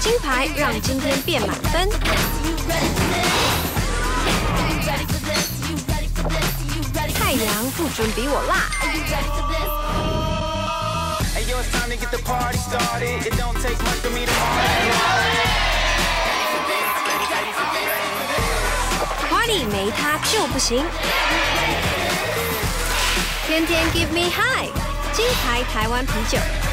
金牌让今天变满分。太阳不准比我辣。Party 没他就不行。天天 Give me high， 金牌台湾啤酒。